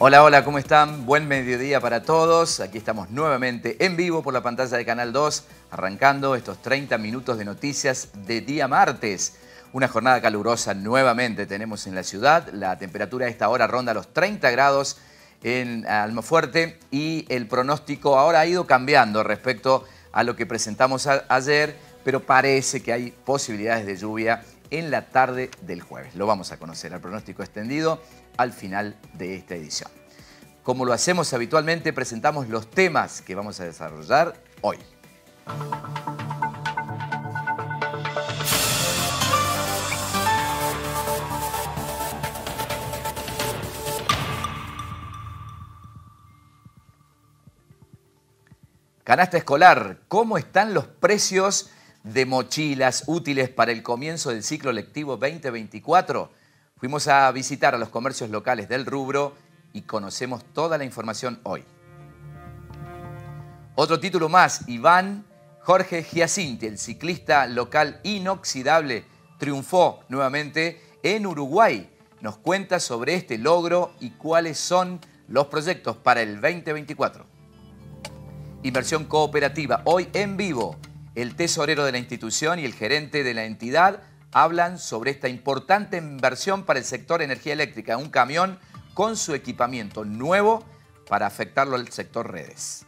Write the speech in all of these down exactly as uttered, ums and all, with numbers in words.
Hola, hola, ¿cómo están? Buen mediodía para todos. Aquí estamos nuevamente en vivo por la pantalla de Canal dos, arrancando estos treinta minutos de noticias de día martes. Una jornada calurosa nuevamente tenemos en la ciudad. La temperatura a esta hora ronda los treinta grados en Almafuerte y el pronóstico ahora ha ido cambiando respecto a lo que presentamos a ayer, pero parece que hay posibilidades de lluvia en la tarde del jueves. Lo vamos a conocer, el pronóstico extendido al final de esta edición. Como lo hacemos habitualmente, presentamos los temas que vamos a desarrollar hoy. Canasta escolar, ¿cómo están los precios de mochilas útiles para el comienzo del ciclo lectivo veinte veinticuatro? Fuimos a visitar a los comercios locales del rubro y conocemos toda la información hoy. Otro título más, Iván Jorge Giacinti, el ciclista local inoxidable, triunfó nuevamente en Uruguay. Nos cuenta sobre este logro y cuáles son los proyectos para el veinte veinticuatro. Inversión cooperativa, hoy en vivo. El tesorero de la institución y el gerente de la entidad hablan sobre esta importante inversión para el sector energía eléctrica. Un camión con su equipamiento nuevo para afectarlo al sector redes.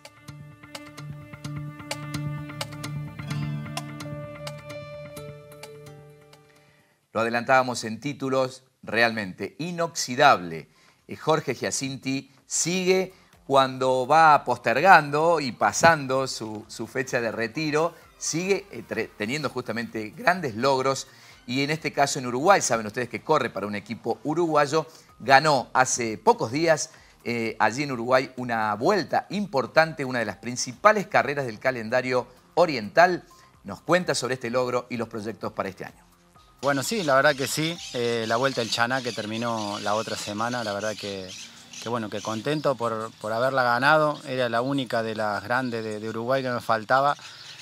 Lo adelantábamos en títulos, realmente inoxidable. Jorge Giacinti sigue cuando va postergando y pasando su, su fecha de retiro, sigue eh, teniendo justamente grandes logros. Y en este caso en Uruguay, saben ustedes que corre para un equipo uruguayo, ganó hace pocos días eh, allí en Uruguay una vuelta importante, una de las principales carreras del calendario oriental. Nos cuenta sobre este logro y los proyectos para este año. Bueno, sí, la verdad que sí. Eh, la Vuelta del Chaná que terminó la otra semana, la verdad que, que bueno, que contento por, por haberla ganado. Era la única de las grandes de, de Uruguay que me faltaba.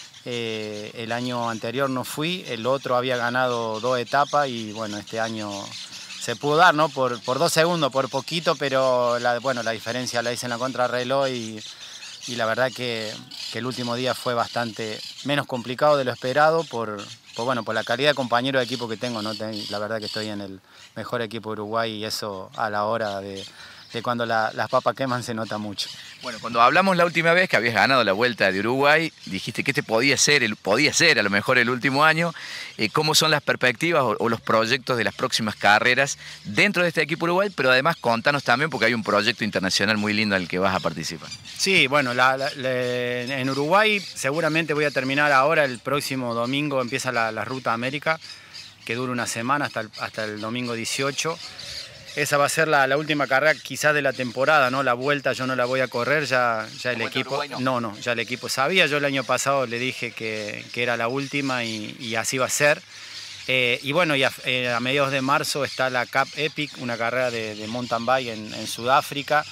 Eh, el año anterior no fui, el otro había ganado dos etapas y bueno, este año se pudo dar, ¿no? Por, por dos segundos, por poquito, pero la, bueno, la diferencia la hice en la contrarreloj y, y la verdad que, que el último día fue bastante menos complicado de lo esperado por, por, bueno, por la calidad de compañero de equipo que tengo, ¿no? La verdad que estoy en el mejor equipo de Uruguay y eso a la hora de, de cuando la, las papas queman se nota mucho. Bueno, cuando hablamos la última vez que habías ganado la Vuelta de Uruguay, dijiste que este podía ser, el, podía ser a lo mejor el último año. Eh, ¿Cómo son las perspectivas o, o los proyectos de las próximas carreras dentro de este equipo Uruguay? Pero además contanos también porque hay un proyecto internacional muy lindo en el que vas a participar. Sí, bueno, la, la, la, en Uruguay seguramente voy a terminar ahora, el próximo domingo empieza la, la Ruta América, que dura una semana hasta el, hasta el domingo dieciocho. Esa va a ser la, la última carrera quizás de la temporada, ¿no? La Vuelta yo no la voy a correr, ya, ya el equipo... Uruguay, no. no, no, ya el equipo sabía. Yo el año pasado le dije que, que era la última y, y así va a ser. Eh, y bueno, y a, eh, a mediados de marzo está la Cup Epic, una carrera de, de mountain bike en, en Sudáfrica,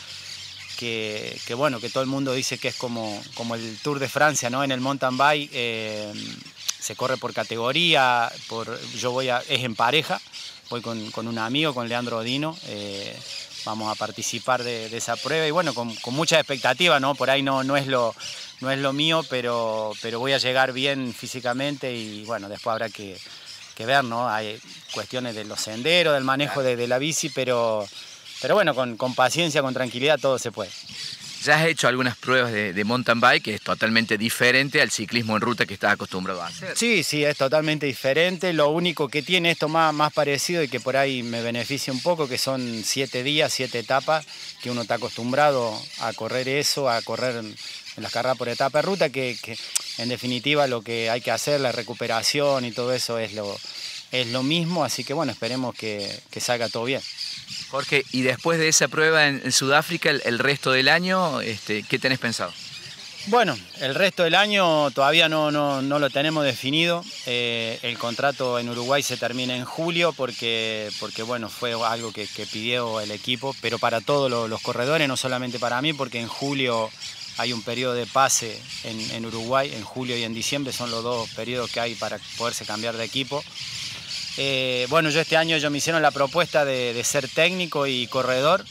que, que bueno, que todo el mundo dice que es como, como el Tour de Francia, ¿no? En el mountain bike eh, se corre por categoría, por, yo voy a, es en pareja. Voy con, con un amigo, con Leandro Odino, eh, vamos a participar de, de esa prueba y bueno, con, con mucha expectativa, ¿no? Por ahí no, no, es, lo, no es lo mío, pero, pero voy a llegar bien físicamente y bueno, después habrá que, que ver, ¿no? Hay cuestiones de los senderos, del manejo de, de la bici, pero, pero bueno, con, con paciencia, con tranquilidad, todo se puede. Ya has hecho algunas pruebas de, de mountain bike, que es totalmente diferente al ciclismo en ruta que estás acostumbrado a hacer. Sí, sí, es totalmente diferente. Lo único que tiene esto más, más parecido y que por ahí me beneficia un poco, que son siete días, siete etapas, que uno está acostumbrado a correr eso, a correr en las carreras por etapa de ruta, que, que en definitiva lo que hay que hacer, la recuperación y todo eso es lo, es lo mismo, así que bueno, esperemos que, que salga todo bien. Jorge, y después de esa prueba en, en Sudáfrica, el, el resto del año, este, ¿qué tenés pensado? Bueno, el resto del año todavía no, no, no lo tenemos definido. Eh, el contrato en Uruguay se termina en julio porque, porque bueno, fue algo que, que pidió el equipo, pero para todos los, los corredores, no solamente para mí, porque en julio hay un periodo de pase en, en Uruguay, en julio y en diciembre son los dos periodos que hay para poderse cambiar de equipo. Eh, bueno, yo este año ellos me hicieron la propuesta de, de ser técnico y corredor,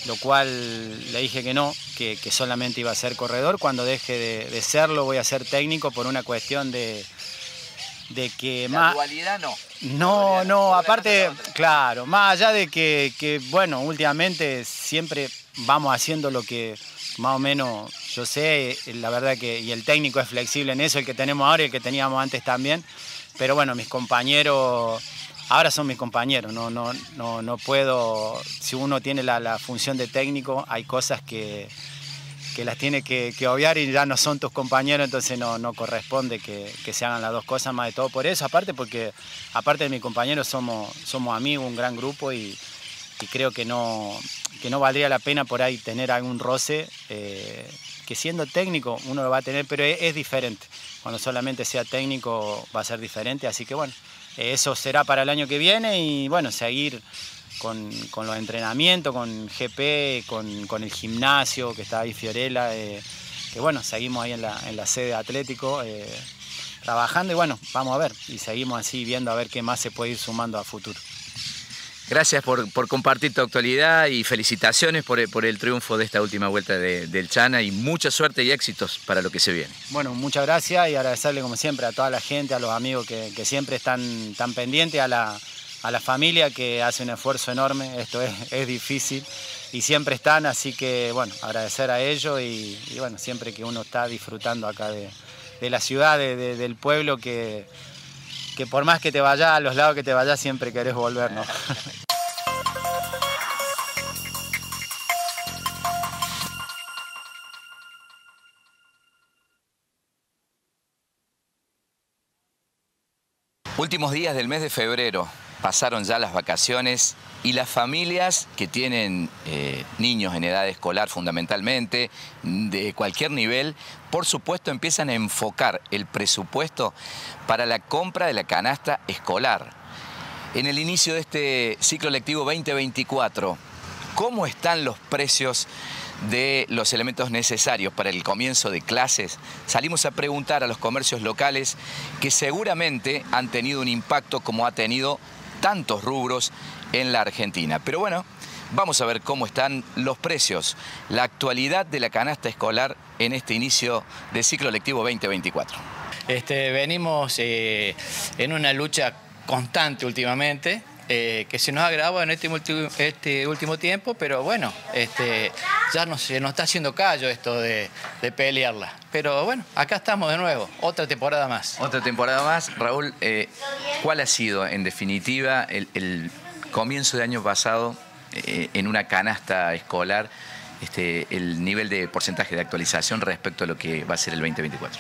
lo cual le dije que no, que, que solamente iba a ser corredor. Cuando deje de, de serlo voy a ser técnico por una cuestión de, de que La más... dualidad no. No, dualidad no, no. aparte, claro, más allá de que, que, bueno, últimamente siempre vamos haciendo lo que más o menos yo sé, la verdad que, y el técnico es flexible en eso, el que tenemos ahora y el que teníamos antes también, pero bueno, mis compañeros, ahora son mis compañeros, no, no, no, no puedo, si uno tiene la, la función de técnico, hay cosas que... que las tiene que, que obviar y ya no son tus compañeros, entonces no, no corresponde que, que se hagan las dos cosas, más de todo por eso, aparte porque aparte de mis compañeros somos, somos amigos, un gran grupo y, y creo que no, que no valdría la pena por ahí tener algún roce, eh, que siendo técnico uno lo va a tener, pero es, es diferente, cuando solamente sea técnico va a ser diferente, así que bueno, eh, eso será para el año que viene y bueno, seguir Con, con los entrenamientos, con G P, con, con el gimnasio que está ahí Fiorella, eh, que bueno, seguimos ahí en la, en la sede Atlético eh, trabajando y bueno, vamos a ver, y seguimos así viendo a ver qué más se puede ir sumando a futuro. Gracias por, por compartir tu actualidad y felicitaciones por el, por el triunfo de esta última vuelta de, del Chana y mucha suerte y éxitos para lo que se viene. Bueno, muchas gracias y agradecerle como siempre a toda la gente, a los amigos que, que siempre están tan pendientes, a la a la familia que hace un esfuerzo enorme, esto es, es difícil y siempre están, así que bueno, agradecer a ellos y, y bueno, siempre que uno está disfrutando acá de, de la ciudad, de, de, del pueblo, que, que por más que te vayas a los lados que te vayas, siempre querés volver, ¿no? Últimos días del mes de febrero, pasaron ya las vacaciones y las familias que tienen eh, niños en edad escolar fundamentalmente, de cualquier nivel, por supuesto empiezan a enfocar el presupuesto para la compra de la canasta escolar. En el inicio de este ciclo lectivo veinte veinticuatro, ¿cómo están los precios de los elementos necesarios para el comienzo de clases? Salimos a preguntar a los comercios locales que seguramente han tenido un impacto como ha tenido tantos rubros en la Argentina. Pero bueno, vamos a ver cómo están los precios, la actualidad de la canasta escolar en este inicio del ciclo lectivo veinte veinticuatro. Este, venimos eh, en una lucha constante últimamente, Eh, que se nos ha agravado en este, multi, este último tiempo, pero bueno, este, ya no, se nos está haciendo callo esto de, de pelearla. Pero bueno, acá estamos de nuevo, otra temporada más. Otra temporada más. Raúl, eh, ¿cuál ha sido en definitiva el, el comienzo de año pasado eh, en una canasta escolar, este, el nivel de porcentaje de actualización respecto a lo que va a ser el veinte veinticuatro?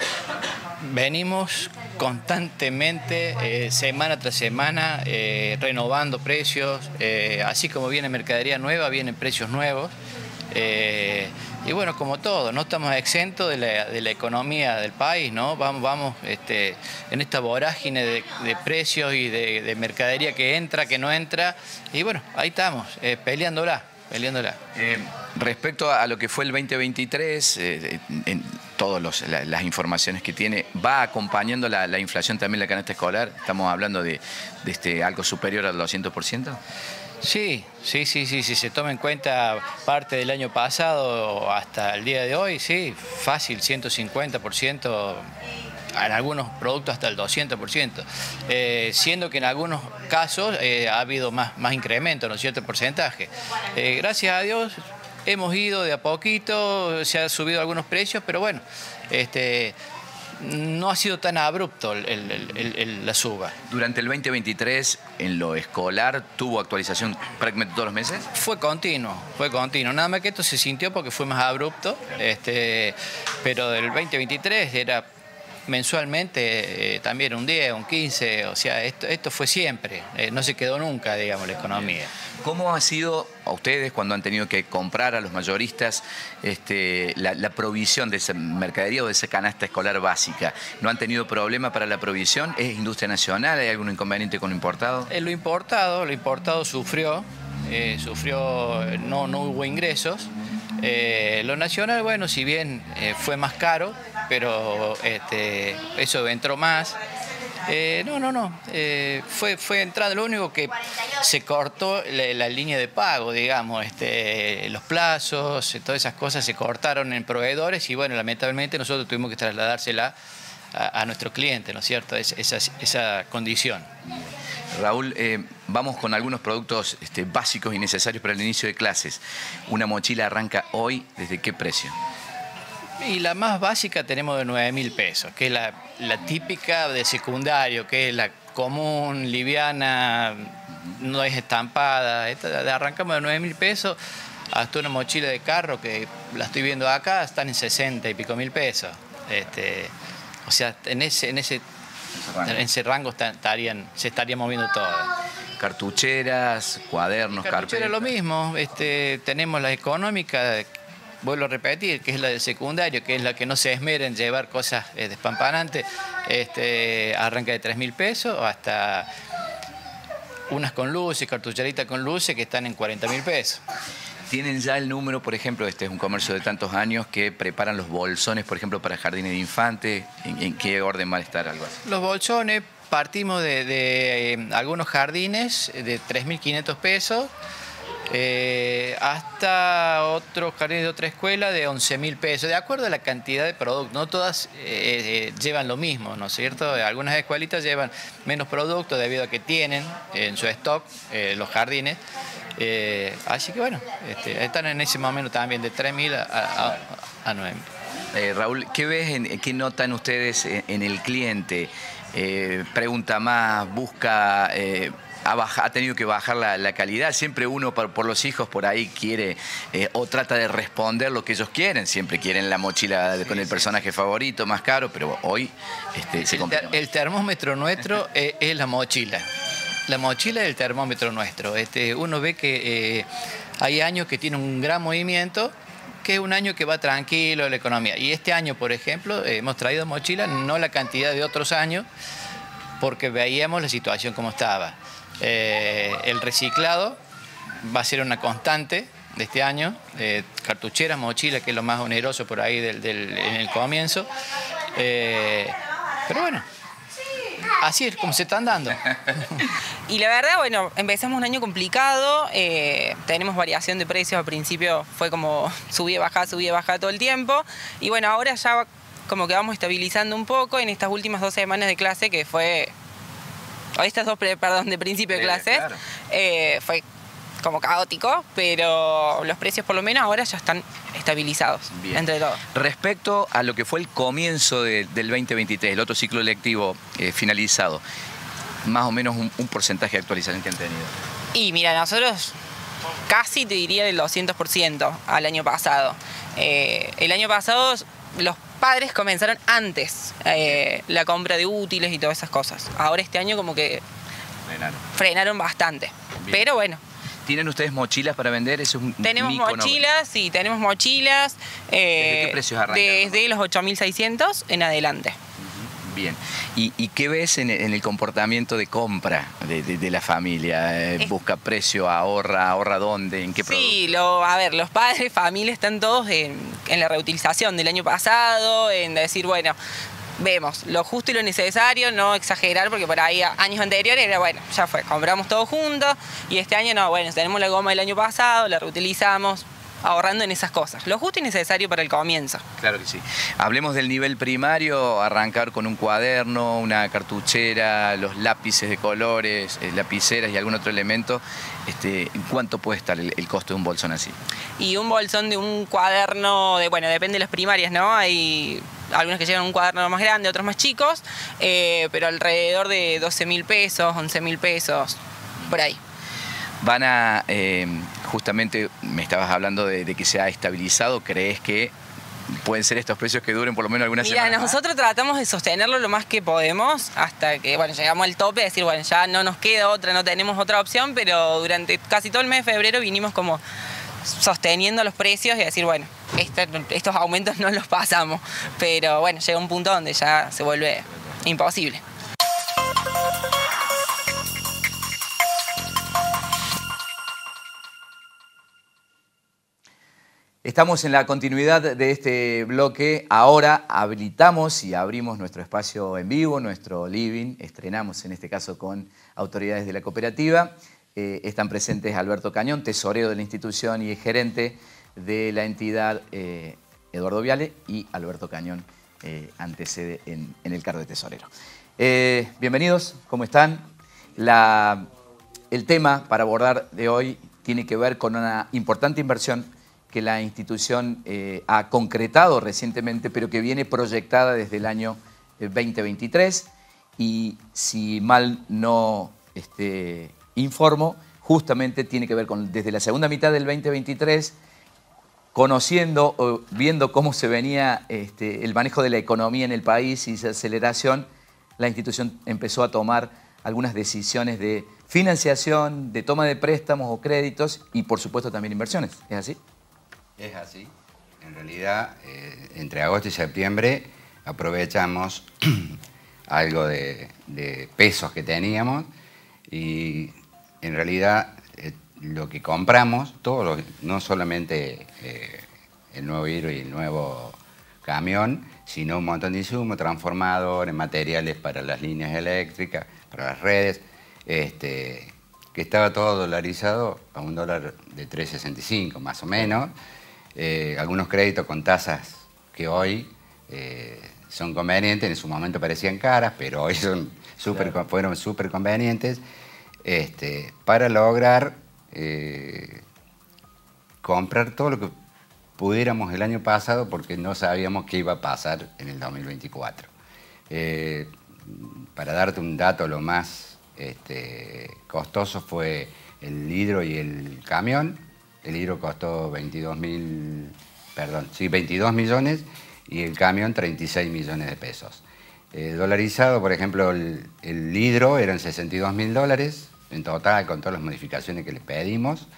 Venimos constantemente, eh, semana tras semana, eh, renovando precios, eh, así como viene mercadería nueva, vienen precios nuevos. Eh, y bueno, como todo, no estamos exentos de la, de la economía del país, ¿no? Vamos, vamos este, en esta vorágine de, de precios y de, de mercadería que entra, que no entra, y bueno, ahí estamos, eh, peleándola, peleándola. Eh, respecto a lo que fue el veinte veintitrés, eh, en todas la, las informaciones que tiene, ¿va acompañando la, la inflación también la canasta escolar? ¿Estamos hablando de, de este, algo superior al doscientos por ciento? Sí, sí, sí, sí, si se toma en cuenta parte del año pasado hasta el día de hoy, sí, fácil, ciento cincuenta por ciento, en algunos productos hasta el doscientos por ciento, eh, siendo que en algunos casos eh, ha habido más, más incremento, ¿no es cierto?, porcentaje. Eh, gracias a Dios hemos ido de a poquito, se han subido algunos precios, pero bueno, este... no ha sido tan abrupto el, el, el, el, la suba. ¿Durante el veinte veintitrés en lo escolar tuvo actualización prácticamente todos los meses? Fue continuo, fue continuo. Nada más que esto se sintió porque fue más abrupto, este, pero del veinte veintitrés era mensualmente eh, también un diez, un quince, o sea, esto, esto fue siempre, eh, no se quedó nunca, digamos, la economía. ¿Cómo ha sido a ustedes cuando han tenido que comprar a los mayoristas este, la, la provisión de esa mercadería o de esa canasta escolar básica? ¿No han tenido problema para la provisión? ¿Es industria nacional? ¿Hay algún inconveniente con lo importado? Eh, lo importado, lo importado sufrió, eh, sufrió, no, no hubo ingresos. Eh, lo nacional, bueno, si bien eh, fue más caro, pero este, eso entró más. Eh, no, no, no. Eh, fue, fue entrada. Lo único que se cortó la, la línea de pago, digamos, este, los plazos, todas esas cosas se cortaron en proveedores y bueno, lamentablemente nosotros tuvimos que trasladársela a, a nuestro cliente, ¿no es cierto? Es, esa, esa condición. Raúl, eh, vamos con algunos productos este, básicos y necesarios para el inicio de clases. Una mochila arranca hoy, ¿desde qué precio? Y la más básica tenemos de nueve mil pesos, que es la, la típica de secundario, que es la común, liviana, no es estampada. Esta, arrancamos de nueve mil pesos hasta una mochila de carro, que la estoy viendo acá, están en sesenta y pico mil pesos. Este, o sea, en ese, en ese, en ese rango estarían, se estaría moviendo todo. Cartucheras, cuadernos, carpetas. Cartucheras lo mismo. Este, tenemos la económica, vuelvo a repetir, que es la de secundario, que es la que no se esmera en llevar cosas eh, despampanantes, este, arranca de tres mil pesos hasta unas con luces, cartucheritas con luces que están en cuarenta mil pesos. ¿Tienen ya el número, por ejemplo, este es un comercio de tantos años, que preparan los bolsones, por ejemplo, para jardines de infantes? ¿En, en qué orden va a estar algo así? Los bolsones partimos de, de eh, algunos jardines de tres mil quinientos pesos, Eh, hasta otros jardines de otra escuela de once mil pesos, de acuerdo a la cantidad de productos. No todas eh, eh, llevan lo mismo, ¿no es cierto? Algunas escuelitas llevan menos productos debido a que tienen en su stock eh, los jardines. Eh, así que bueno, este, están en ese momento también de tres mil a, a, a nueve mil. Eh, Raúl, ¿qué ves, en, qué notan ustedes en, en el cliente? Eh, pregunta más, busca... Eh, Ha, baja, ha tenido que bajar la, la calidad. Siempre uno por, por los hijos por ahí quiere eh, o trata de responder lo que ellos quieren. Siempre quieren la mochila de, con el personaje favorito, más caro, pero hoy este, se complica. El, el termómetro nuestro es, es la mochila. La mochila es el termómetro nuestro. Este, uno ve que eh, hay años que tiene un gran movimiento, que es un año que va tranquilo la economía. Y este año, por ejemplo, eh, hemos traído mochilas, no la cantidad de otros años, porque veíamos la situación como estaba. Eh, el reciclado va a ser una constante de este año, eh, cartucheras, mochilas, que es lo más oneroso por ahí del, del, en el comienzo, eh, pero bueno, así es como se están dando. Y la verdad, bueno, empezamos un año complicado, eh, tenemos variación de precios, al principio fue como subía, bajada, subía, bajada todo el tiempo, y bueno, ahora ya como que vamos estabilizando un poco en estas últimas dos semanas de clase, que fue... o estas dos, perdón, de principio de clases, eh, claro. eh, fue como caótico, pero los precios por lo menos ahora ya están estabilizados. Bien. Entre todos. Respecto a lo que fue el comienzo de, del veinte veintitrés, el otro ciclo lectivo eh, finalizado, más o menos un, un porcentaje de actualización que han tenido. Y mira, nosotros casi te diría del doscientos por ciento al año pasado. Eh, el año pasado los padres comenzaron antes eh, la compra de útiles y todas esas cosas. Ahora este año como que frenaron, frenaron bastante. Bien. Pero bueno. ¿Tienen ustedes mochilas para vender? ¿Eso es un tenemos mochilas, sí, tenemos mochilas. Eh, ¿Desde qué precios arrancan? Desde los ocho mil seiscientos en adelante. Bien. ¿Y, y qué ves en, en el comportamiento de compra de, de, de la familia? Eh, ¿Busca precio, ahorra, ahorra dónde, en qué producto? Sí, lo, a ver, los padres, familia están todos en, en la reutilización del año pasado, en decir, bueno, vemos lo justo y lo necesario, no exagerar, porque por ahí años anteriores era, bueno, ya fue, compramos todo juntos, y este año no, bueno, tenemos la goma del año pasado, la reutilizamos, ahorrando en esas cosas, lo justo y necesario para el comienzo. Claro que sí. Hablemos del nivel primario, arrancar con un cuaderno, una cartuchera, los lápices de colores, eh, lapiceras y algún otro elemento. Este, ¿Cuánto puede estar el, el costo de un bolsón así? Y un bolsón de un cuaderno, de, bueno, depende de las primarias, ¿no? Hay algunos que llevan un cuaderno más grande, otros más chicos, eh, pero alrededor de doce mil pesos, once mil pesos, por ahí. Van a, eh, justamente me estabas hablando de, de que se ha estabilizado, ¿crees que pueden ser estos precios que duren por lo menos algunas Mira, semanas? Nosotros tratamos de sostenerlo lo más que podemos hasta que, bueno, llegamos al tope, decir, bueno, ya no nos queda otra, no tenemos otra opción, pero durante casi todo el mes de febrero vinimos como sosteniendo los precios y decir, bueno, este, estos aumentos no los pasamos, pero bueno, llega un punto donde ya se vuelve imposible. Estamos en la continuidad de este bloque. Ahora habilitamos y abrimos nuestro espacio en vivo, nuestro living. Estrenamos en este caso con autoridades de la cooperativa. Eh, están presentes Alberto Cañón, tesorero de la institución y gerente de la entidad, eh, Eduardo Viale, y Alberto Cañón, eh, antecede en, en el cargo de tesorero. Eh, bienvenidos, ¿cómo están? La, el tema para abordar de hoy tiene que ver con una importante inversión que la institución eh, ha concretado recientemente, pero que viene proyectada desde el año veinte veintitrés. Y si mal no este, informo, justamente tiene que ver con desde la segunda mitad del veinte veintitrés, conociendo o viendo cómo se venía este, el manejo de la economía en el país y esa aceleración, la institución empezó a tomar algunas decisiones de financiación, de toma de préstamos o créditos y, por supuesto, también inversiones. ¿Es así? Es así. En realidad, eh, entre agosto y septiembre aprovechamos algo de, de pesos que teníamos y en realidad eh, lo que compramos, todo lo, no solamente eh, el nuevo hidro y el nuevo camión, sino un montón de insumos, transformadores, materiales para las líneas eléctricas, para las redes, este, que estaba todo dolarizado a un dólar de tres sesenta y cinco más o menos. Eh, algunos créditos con tasas que hoy eh, son convenientes, en su momento parecían caras, pero hoy son super, claro. fueron súper convenientes este, para lograr eh, comprar todo lo que pudiéramos el año pasado porque no sabíamos qué iba a pasar en el dos mil veinticuatro. Eh, para darte un dato, lo más este, costoso fue el hidro y el camión. El hidro costó veintidós mil, perdón, sí, veintidós millones y el camión treinta y seis millones de pesos. Eh, dolarizado, por ejemplo, el, el hidro eran sesenta y dos mil dólares en total con todas las modificaciones que le pedimos.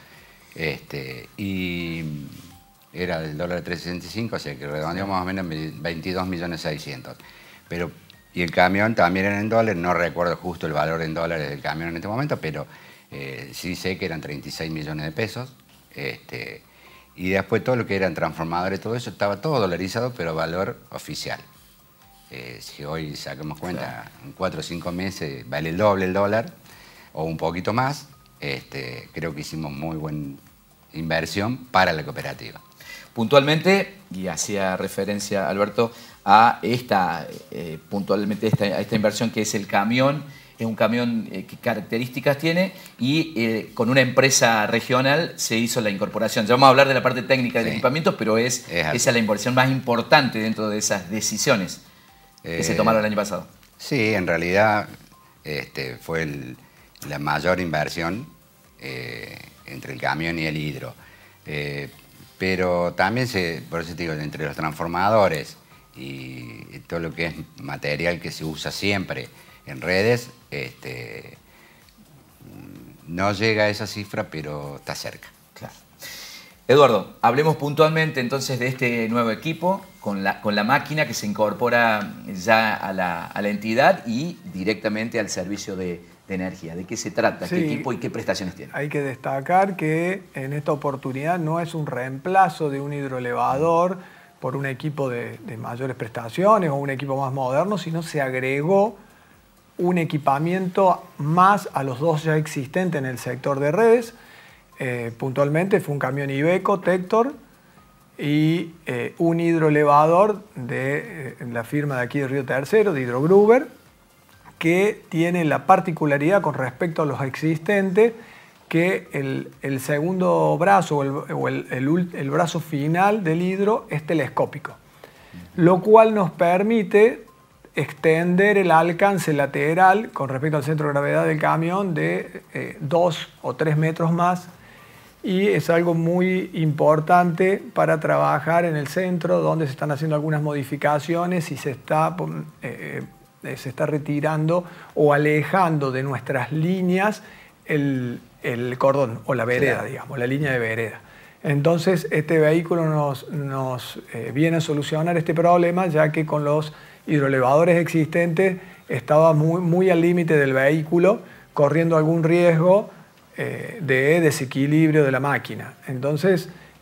Este, y era del dólar tres sesenta y cinco, o sea que redondeamos más o menos veintidós millones seiscientos. Pero, y el camión también era en dólares, no recuerdo justo el valor en dólares del camión en este momento, pero eh, sí sé que eran treinta y seis millones de pesos. Este, y después todo lo que eran transformadores, todo eso estaba todo dolarizado, pero valor oficial. Eh, si hoy sacamos cuenta, claro, en cuatro o cinco meses vale el doble el dólar, o un poquito más, este, creo que hicimos muy buena inversión para la cooperativa. Puntualmente, y hacía referencia Alberto a esta, eh, puntualmente esta, a esta inversión que es el camión. Es un camión eh, que características tiene y eh, con una empresa regional se hizo la incorporación. Ya vamos a hablar de la parte técnica del sí. equipamiento, pero es, es esa es la inversión más importante dentro de esas decisiones que eh, se tomaron el año pasado. Sí, en realidad este, fue el, la mayor inversión eh, entre el camión y el hidro. Eh, pero también, se, por eso te digo, entre los transformadores y todo lo que es material que se usa siempre en redes, este, no llega a esa cifra, pero está cerca. Claro. Eduardo, hablemos puntualmente entonces de este nuevo equipo, con la, con la máquina que se incorpora ya a la, a la entidad y directamente al servicio de, de energía. ¿De qué se trata? Sí, ¿qué equipo y qué prestaciones tiene? Hay que destacar que en esta oportunidad no es un reemplazo de un hidroelevador por un equipo de, de mayores prestaciones o un equipo más moderno, sino se agregó un equipamiento más a los dos ya existentes en el sector de redes. Eh, puntualmente fue un camión Iveco Tector y eh, un hidroelevador de eh, la firma de aquí de Río Tercero, de Hidrogruber, que tiene la particularidad con respecto a los existentes que el, el segundo brazo o, el, o el, el, el brazo final del hidro es telescópico, lo cual nos permite extender el alcance lateral con respecto al centro de gravedad del camión de eh, dos o tres metros más, y es algo muy importante para trabajar en el centro donde se están haciendo algunas modificaciones y se está, eh, eh, se está retirando o alejando de nuestras líneas el, el cordón o la vereda, digamos, la línea de vereda. Entonces este vehículo nos, nos eh, viene a solucionar este problema, ya que con los hidroelevadores existentes estaba muy, muy al límite del vehículo, corriendo algún riesgo eh, de desequilibrio de la máquina. Entonces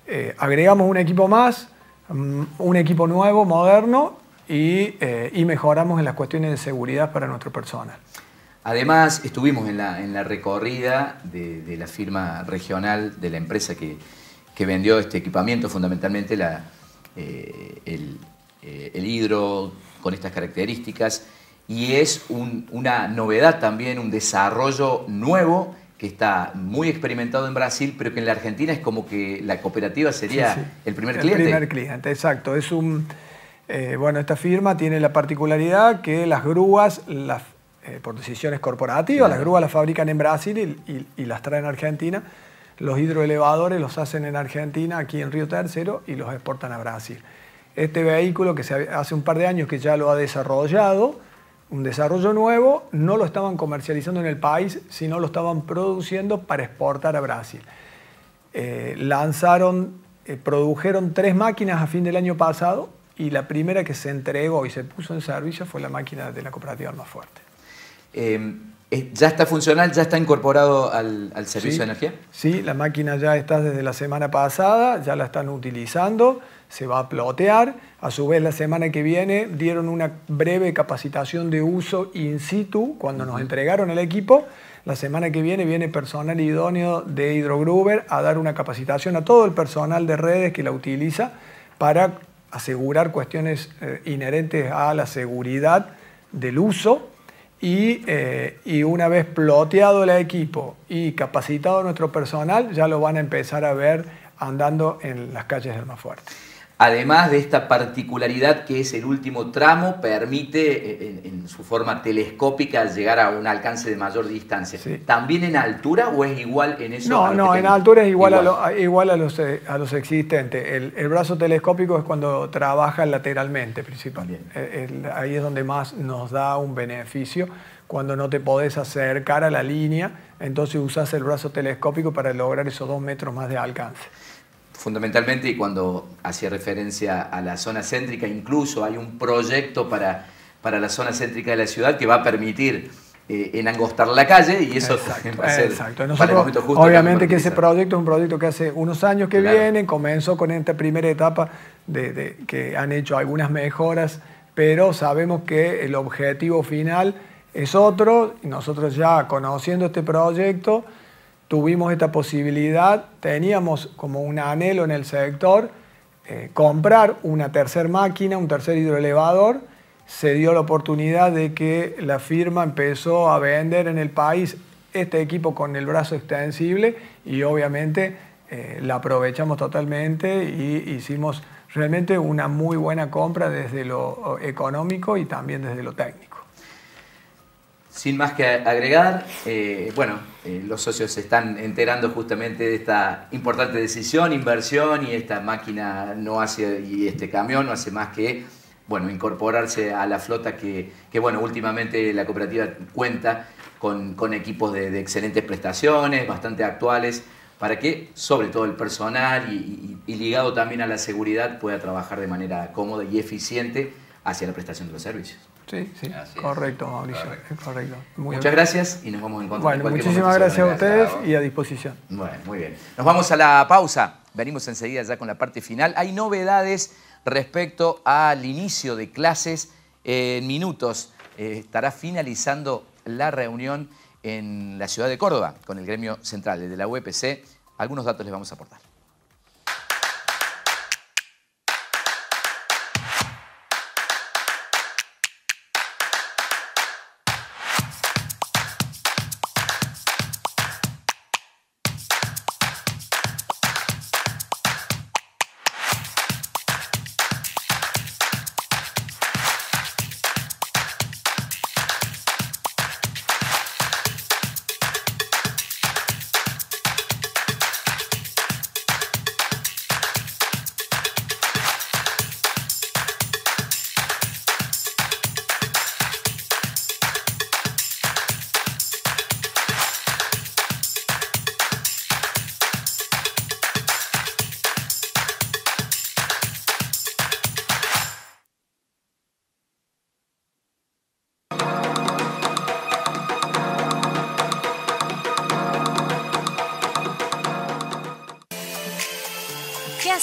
eh, agregamos un equipo más, um, un equipo nuevo, moderno, y, eh, y mejoramos en las cuestiones de seguridad para nuestro personal. Además, estuvimos en la, en la recorrida de, de la firma regional de la empresa que, que vendió este equipamiento, fundamentalmente la, eh, el, eh, el hidro con estas características, y es un, una novedad también, un desarrollo nuevo que está muy experimentado en Brasil, pero que en la Argentina es como que la cooperativa sería sí, sí. el primer cliente. El primer cliente, exacto. Es un, eh, bueno, esta firma tiene la particularidad que las grúas, las Eh, por decisiones corporativas, claro. Las grúas las fabrican en Brasil y, y, y las traen a Argentina. Los hidroelevadores los hacen en Argentina, aquí en Río Tercero, y los exportan a Brasil. Este vehículo, que se, hace un par de años que ya lo ha desarrollado, un desarrollo nuevo, no lo estaban comercializando en el país, sino lo estaban produciendo para exportar a Brasil. Eh, lanzaron, eh, produjeron tres máquinas a fin del año pasado, y la primera que se entregó y se puso en servicio fue la máquina de la cooperativa Almafuerte. Eh, ¿Ya está funcional? ¿Ya está incorporado al, al servicio sí, de energía? Sí, la máquina ya está desde la semana pasada, ya la están utilizando, se va a plotear. A su vez, la semana que viene dieron una breve capacitación de uso in situ cuando uh-huh. nos entregaron el equipo. La semana que viene viene personal idóneo de Hidrogruber a dar una capacitación a todo el personal de redes que la utiliza para asegurar cuestiones eh, inherentes a la seguridad del uso. Y, eh, y una vez ploteado el equipo y capacitado nuestro personal, ya lo van a empezar a ver andando en las calles de Almafuerte. Además de esta particularidad que es el último tramo, permite en, en su forma telescópica llegar a un alcance de mayor distancia. Sí. ¿También en altura o es igual en eso? No, no, en altura es igual, igual. A, lo, igual a, los, a los existentes. El, el brazo telescópico es cuando trabaja lateralmente principalmente. El, el, ahí es donde más nos da un beneficio. Cuando no te podés acercar a la línea, entonces usás el brazo telescópico para lograr esos dos metros más de alcance. Fundamentalmente, y cuando hacía referencia a la zona céntrica, incluso hay un proyecto para, para la zona céntrica de la ciudad que va a permitir eh, enangostar la calle, y eso exacto, va a ser exacto. Nosotros, justo obviamente que ese proyecto es un proyecto que hace unos años que claro. viene, comenzó con esta primera etapa de, de, que han hecho algunas mejoras, pero sabemos que el objetivo final es otro, y nosotros ya conociendo este proyecto, tuvimos esta posibilidad, teníamos como un anhelo en el sector, eh, comprar una tercera máquina, un tercer hidroelevador. Se dio la oportunidad de que la firma empezó a vender en el país este equipo con el brazo extensible, y obviamente eh, la aprovechamos totalmente y hicimos realmente una muy buena compra desde lo económico y también desde lo técnico. Sin más que agregar, eh, bueno, eh, los socios se están enterando justamente de esta importante decisión, inversión, y esta máquina no hace, y este camión no hace más que, bueno, incorporarse a la flota que, que bueno, últimamente la cooperativa cuenta con, con equipos de, de excelentes prestaciones, bastante actuales, para que, sobre todo el personal y, y, y ligado también a la seguridad, pueda trabajar de manera cómoda y eficiente hacia la prestación de los servicios. Sí, sí, Así correcto, es. Mauricio, correcto. correcto. Muy Muchas bien. gracias y nos vamos a encontrar. Bueno, muchísimas gracias a ustedes y a disposición. Bueno, muy bien. Nos vamos a la pausa. Venimos enseguida ya con la parte final. Hay novedades respecto al inicio de clases. En minutos eh, estará finalizando la reunión en la ciudad de Córdoba con el gremio central de la U E P C. Algunos datos les vamos a aportar.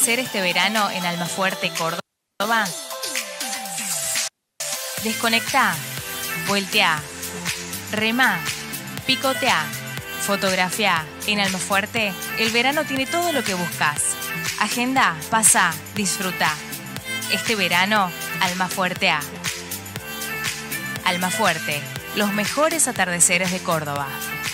hacer este verano en Almafuerte, Córdoba? Desconectá, volteá, remá, picoteá, fotografiá. En Almafuerte, el verano tiene todo lo que buscas. Agenda, pasá, disfruta. Este verano, Almafuerteá. Almafuerte, los mejores atardeceres de Córdoba.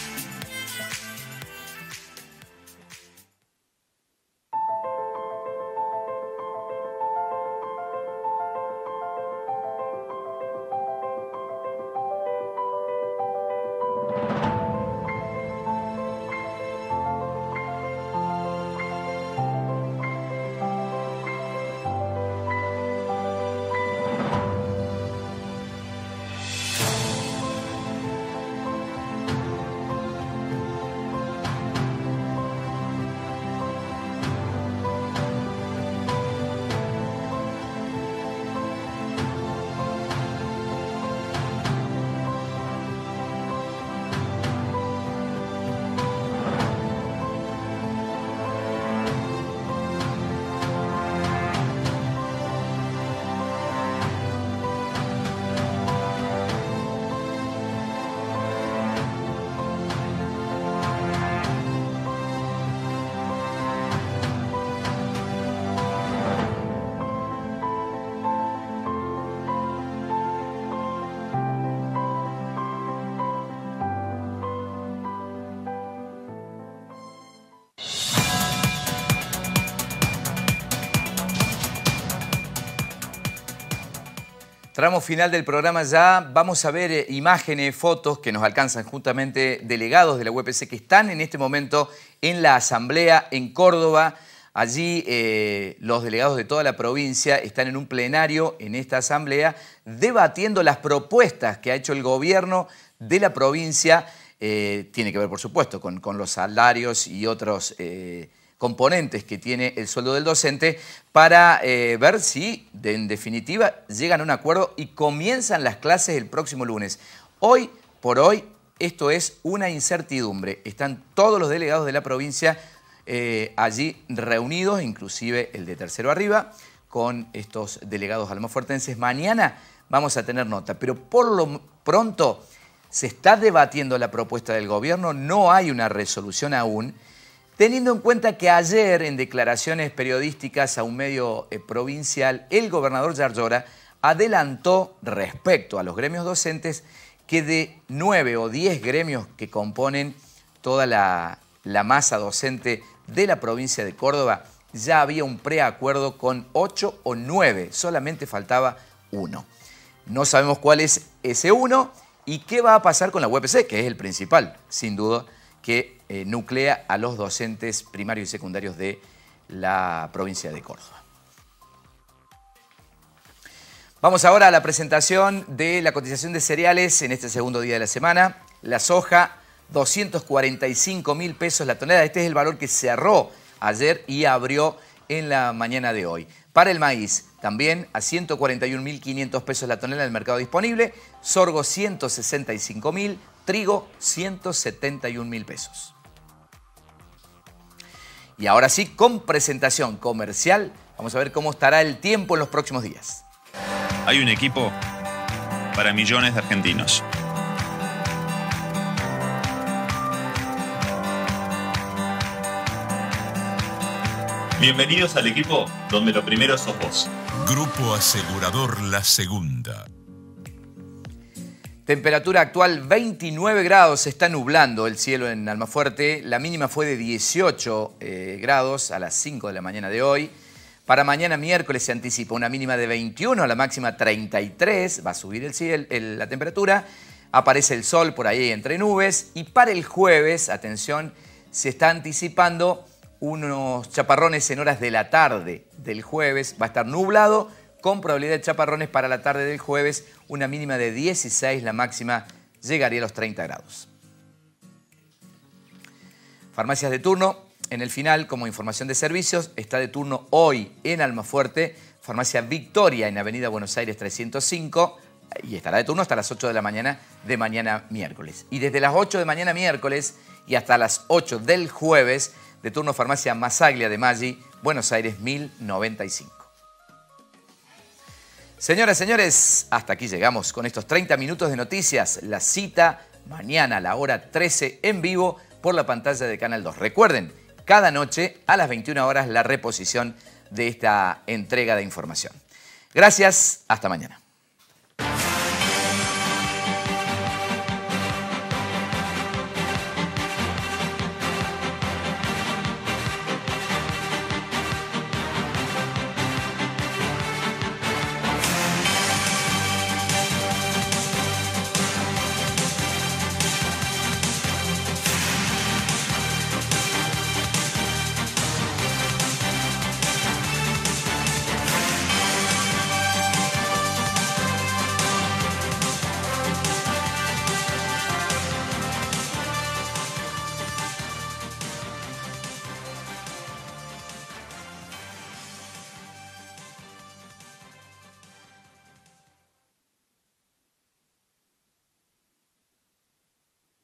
Tramo final del programa ya. Vamos a ver eh, imágenes, fotos que nos alcanzan justamente delegados de la U P C que están en este momento en la asamblea en Córdoba. Allí eh, los delegados de toda la provincia están en un plenario en esta asamblea debatiendo las propuestas que ha hecho el gobierno de la provincia. Eh, tiene que ver, por supuesto, con, con los salarios y otros eh, componentes que tiene el sueldo del docente para eh, ver si, de, en definitiva, llegan a un acuerdo y comienzan las clases el próximo lunes. Hoy por hoy, esto es una incertidumbre. Están todos los delegados de la provincia eh, allí reunidos, inclusive el de Tercero Arriba, con estos delegados almafuertenses. Mañana vamos a tener nota, pero por lo pronto se está debatiendo la propuesta del gobierno, no hay una resolución aún, teniendo en cuenta que ayer, en declaraciones periodísticas a un medio eh, provincial, el gobernador Yarlora adelantó respecto a los gremios docentes que de nueve o diez gremios que componen toda la, la masa docente de la provincia de Córdoba, ya había un preacuerdo con ocho o nueve, solamente faltaba uno. No sabemos cuál es ese uno y qué va a pasar con la U P C, que es el principal, sin duda, que eh, nuclea a los docentes primarios y secundarios de la provincia de Córdoba. Vamos ahora a la presentación de la cotización de cereales en este segundo día de la semana. La soja, doscientos cuarenta y cinco mil pesos la tonelada. Este es el valor que cerró ayer y abrió en la mañana de hoy. Para el maíz, también a ciento cuarenta y un mil quinientos pesos la tonelada del mercado disponible. Sorgo, ciento sesenta y cinco mil. Trigo, ciento setenta y un mil pesos. Y ahora sí, con presentación comercial, vamos a ver cómo estará el tiempo en los próximos días. Hay un equipo para millones de argentinos. Bienvenidos al equipo donde lo primero sos vos. Grupo Asegurador La Segunda. Temperatura actual veintinueve grados, se está nublando el cielo en Almafuerte. La mínima fue de dieciocho eh, grados a las cinco de la mañana de hoy. Para mañana miércoles se anticipa una mínima de veintiuno, la máxima treinta y tres. Va a subir el cielo, el, la temperatura. Aparece el sol por ahí entre nubes. Y para el jueves, atención, se está anticipando unos chaparrones en horas de la tarde del jueves. Va a estar nublado, con probabilidad de chaparrones para la tarde del jueves, una mínima de dieciséis, la máxima llegaría a los treinta grados. Farmacias de turno, en el final, como información de servicios, está de turno hoy en Almafuerte, Farmacia Victoria en Avenida Buenos Aires trescientos cinco, y estará de turno hasta las ocho de la mañana de mañana miércoles. Y desde las ocho de mañana miércoles y hasta las ocho del jueves de turno Farmacia Masaglia de Maggi, Buenos Aires mil noventa y cinco. Señoras, señores, hasta aquí llegamos con estos treinta minutos de noticias. La cita mañana a la hora trece en vivo por la pantalla de Canal dos. Recuerden, cada noche a las veintiuna horas la reposición de esta entrega de información. Gracias, hasta mañana.